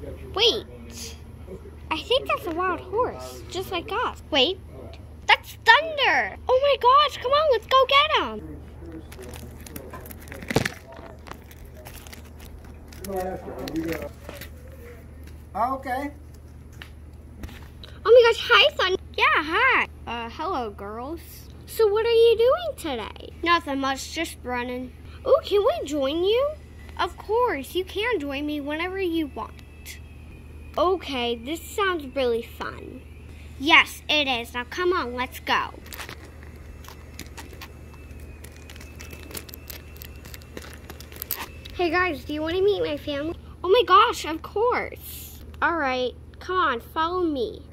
Wait, I think that's a wild horse, just like us. Wait, that's Thunder. Oh my gosh, come on, let's go get him. Okay. Oh my gosh, hi Thunder. Yeah, hi. Hello girls. So what are you doing today? Nothing much, just running. Oh, can we join you? Of course, you can join me whenever you want. Okay, this sounds really fun. Yes, it is. Now come on, let's go. Hey guys, do you want to meet my family? Oh my gosh, of course. All right, come on, follow me.